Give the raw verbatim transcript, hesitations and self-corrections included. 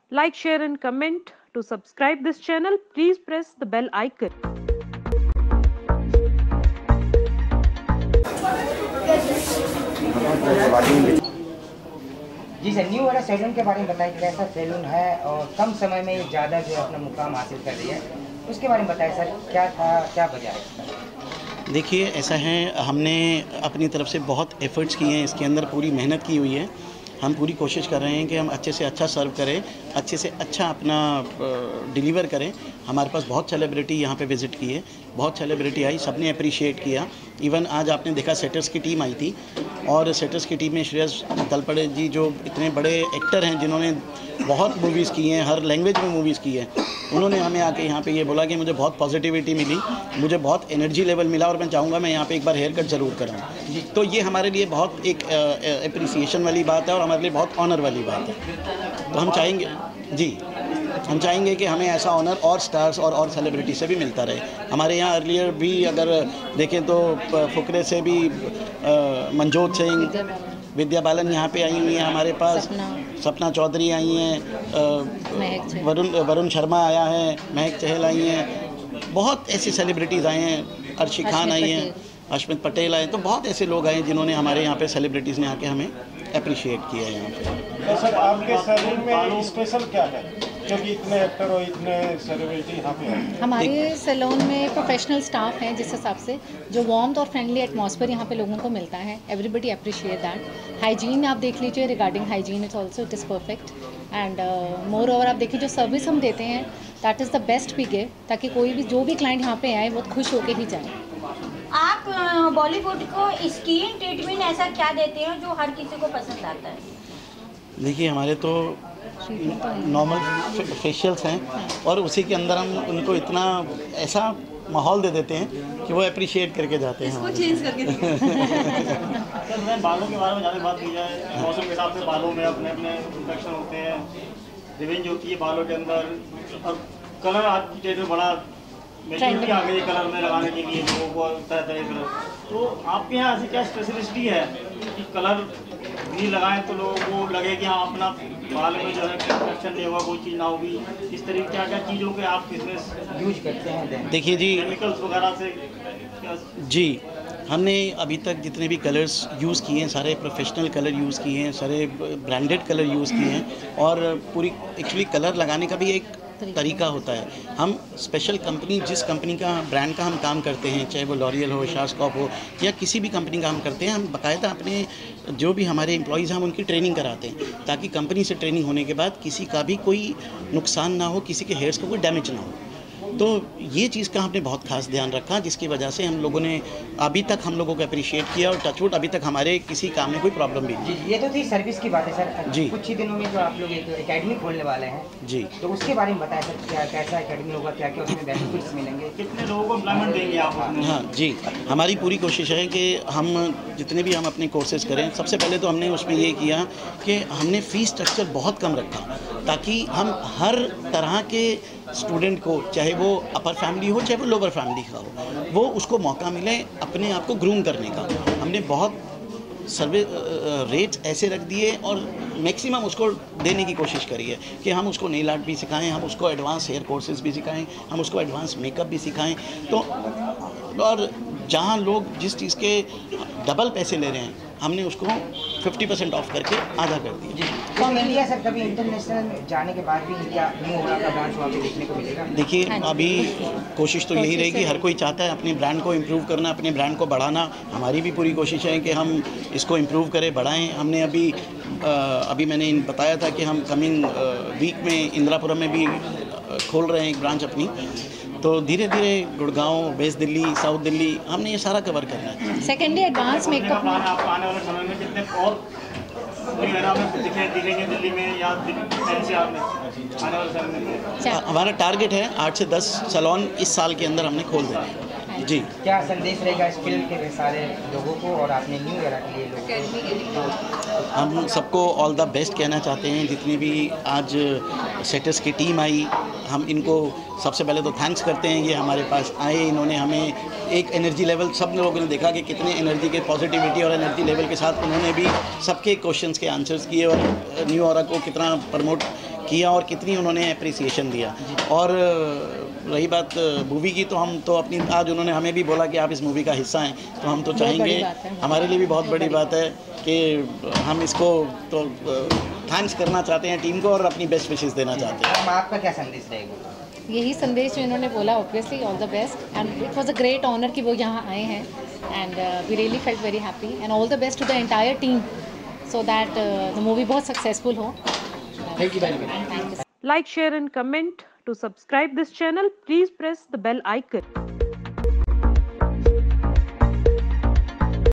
Like, share and comment. To subscribe this channel, please press the bell icon. जी sir, new वाला salon के बारे में बताइए, कैसा सैलून है और कम समय में ज़्यादा जो अपना मुकाम हासिल कर रही है, उसके बारे में बताइए सर। क्या था, क्या वजह है इसका? देखिए, ऐसा है, हमने अपनी तरफ से बहुत एफ़र्ट्स किए हैं, इसके अंदर पूरी मेहनत की हुई है। हम पूरी कोशिश कर रहे हैं कि हम अच्छे से अच्छा सर्व करें, अच्छे से अच्छा अपना डिलीवर करें। हमारे पास बहुत सेलिब्रिटी यहाँ पे विज़िट किए, बहुत सेलिब्रिटी आई, सबने अप्रिशिएट किया। इवन आज आपने देखा सेटर्स की टीम आई थी और सेटर्स की टीम में श्रेयस तलपड़े जी, जो इतने बड़े एक्टर हैं जिन्होंने बहुत मूवीज़ की हैं, हर लैंग्वेज में मूवीज़ की हैं, उन्होंने हमें आके यहाँ पे ये बोला कि मुझे बहुत पॉजिटिविटी मिली, मुझे बहुत एनर्जी लेवल मिला और मैं चाहूँगा मैं यहाँ पे एक बार हेयर कट ज़रूर कराऊँ। तो ये हमारे लिए बहुत एक अप्रिसिएशन वाली बात है और हमारे लिए बहुत ऑनर वाली बात है। तो हम चाहेंगे जी हम चाहेंगे कि हमें ऐसा ऑनर और स्टार्स और और सेलिब्रिटी से भी मिलता रहे। हमारे यहाँ अर्लियर भी अगर देखें तो फुकरे से भी मनजोत सिंह, विद्या बालन यहाँ पे आई हुई हैं हमारे पास, सपना चौधरी आई हैं, वरुण वरुण शर्मा आया है, महक चहल आई हैं, बहुत ऐसी सेलिब्रिटीज़ आए हैं, अर्शी खान आई हैं, अश्मित पटेल आए। तो बहुत ऐसे लोग आए जिन्होंने हमारे यहाँ पे सेलिब्रिटीज़ ने आके हमें अप्रिशिएट किया है यहाँ पे। तो सर, आपके सैलून में स्पेशल क्या है, क्योंकि इतने एक्टर और इतने सेलिब्रिटी यहाँ पे हैं? हमारे सैलून में प्रोफेशनल स्टाफ हैं, जिस हिसाब से जो वार्म और फ्रेंडली एटमॉस्फेयर यहाँ पे लोगों को मिलता है, एवरीबडी अप्रिशिएट दैट। हाइजीन आप देख लीजिए, regarding hygiene it's also it is perfect and more over आप देखिए जो सर्विस हम देते हैं that is the best we give, ताकि कोई भी जो भी क्लाइंट यहाँ पे आए वो खुश होकर ही जाए। आप बॉलीवुड को स्किन ट्रीटमेंट ऐसा क्या देते हैं जो हर किसी को पसंद आता है? देखिए, हमारे तो नॉर्मल फेशियल्स हैं और उसी के अंदर हम उनको इतना ऐसा माहौल दे देते हैं कि वो अप्रिशिएट करके जाते हैं। इसको चेंज करके सर, मैं बालों के बारे में ज़्यादा बात की जाए, मौसम के हिसाब से बालों में अपने अपने इन्फेक्शन होते हैं, रिवेंज होती है बालों के अंदर, और कलर आज की डेट में बड़ा मेच्योरिटी आ गई है कलर में लगाने के लिए लोगों को, तरह तरह के कलर। तो आपके यहाँ ऐसी क्या स्पेशलिस्टी है कि कलर भी लगाएं तो लोगों को लगे कि हाँ अपना बाल में जो है इन्फेक्शन नहीं होगा, कोई चीज़ ना होगी, इस तरीके क्या क्या चीज़ों के आप इसमें यूज करते हैं? देखिए जी, केमिकल्स वगैरह से क्या? जी, हमने अभी तक जितने भी कलर्स यूज़ किए हैं सारे प्रोफेशनल कलर यूज़ किए हैं, सारे ब्रांडेड कलर यूज़ किए हैं और पूरी एक्चुअली कलर लगाने का भी एक तरीका होता है। हम स्पेशल कंपनी, जिस कंपनी का ब्रांड का हम काम करते हैं, चाहे वो लॉरियल हो, शास्कॉप हो या किसी भी कंपनी का हम करते हैं, हम बाकायदा अपने जो भी हमारे एम्प्लॉयज़ हैं हम उनकी ट्रेनिंग कराते हैं, ताकि कंपनी से ट्रेनिंग होने के बाद किसी का भी कोई नुकसान ना हो, किसी के हेयर्स को कोई डैमेज ना हो। तो ये चीज़ का हमने बहुत खास ध्यान रखा, जिसकी वजह से हम लोगों ने अभी तक हम लोगों को अप्रिशिएट किया और टचवुड अभी तक हमारे किसी काम में कोई प्रॉब्लम भी नहीं। जी, ये तो थी सर्विस की बात है सर। जी, कुछ ही दिनों में जो आप लोग एक एकेडमी खोलने वाले हैं, जी, तो उसके बारे में बताएं सर, क्या कैसा एकेडमी होगा, क्या क्या उसमें बेनिफिट्स मिलेंगे, कितने लोगों को एम्प्लॉयमेंट देंगे आप? हाँ जी, हमारी पूरी कोशिश है कि हम जितने भी हम अपने कोर्सेज़ करें, सबसे पहले तो हमने उसमें ये किया कि हमने फ़ीस स्ट्रक्चर बहुत कम रखा, ताकि हम हर तरह के स्टूडेंट को, चाहे वो अपर फैमिली हो चाहे वो लोअर फैमिली का हो, वो उसको मौका मिले अपने आप को ग्रूम करने का। हमने बहुत सर्वे रेट्स ऐसे रख दिए और मैक्सिमम उसको देने की कोशिश करी है कि हम उसको नेल आर्ट भी सिखाएं, हम उसको एडवांस हेयर कोर्सेज भी सिखाएं, हम उसको एडवांस मेकअप भी सिखाएं। तो और जहां लोग जिस चीज़ के डबल पैसे ले रहे हैं, हमने उसको पचास परसेंट ऑफ करके आधा कर दिया। तो इंडिया सर, कभी इंटरनेशनल जाने के बाद भी इंडिया न्यू हो रहा का ब्रांच वहाँ पे देखने को मिलेगा? देखिए, अभी कोशिश तो यही रहेगी, हर कोई चाहता है अपने ब्रांड को इम्प्रूव करना, अपने ब्रांड को बढ़ाना। हमारी भी पूरी कोशिश है कि हम इसको इम्प्रूव करें, बढ़ाएं। हमने अभी आ, अभी मैंने बताया था कि हम कमिंग वीक में इंदिरापुरम में भी खोल रहे हैं एक ब्रांच अपनी। तो धीरे धीरे गुड़गांव, वेस्ट दिल्ली, साउथ दिल्ली, हमने ये सारा कवर करना है। सेकेंडली एडवांस मेकअप आने वाले समय में कितने और दिखेंगे दिल्ली में या एनसीआर में आने वाले समय में? हमारा टारगेट है आठ से दस सैलून इस साल के अंदर हमने खोल देना है। जी, क्या संदेश रहेगा इस फिल्म के सारे लोगों को और आपने न्यू एरा के लिए लोगों को? हम सबको ऑल द बेस्ट कहना चाहते हैं, जितनी भी आज सेटर्स की टीम आई, हम इनको सबसे पहले तो थैंक्स करते हैं। ये हमारे पास आए, इन्होंने हमें एक एनर्जी लेवल, सब लोगों ने देखा कि कितने एनर्जी के, पॉजिटिविटी और एनर्जी लेवल के साथ उन्होंने भी सबके क्वेश्चंस के आंसर्स किए और न्यू एरा को कितना प्रमोट किया और कितनी उन्होंने अप्रिसिएशन दिया। और रही बात मूवी की, तो हम तो अपनी, आज उन्होंने हमें भी बोला कि आप इस मूवी का हिस्सा हैं, तो हम तो चाहेंगे, हमारे लिए भी बहुत बड़ी बात है कि हम इसको तो थैंक्स करना चाहते हैं टीम को और अपनी बेस्ट विशेस देना चाहते हैं। मैम आपका क्या संदेश रहेगा? यही संदेश जो इन्होंने बोला, obviously all the best, and it was a great honour कि वो यहाँ आए हैं, and we really felt very happy, and all the best to the entire team so that the movie बहुत सक्सेसफुल हो। Thank you very much. Thank you. Like, share and comment. To subscribe this channel, please press the bell icon.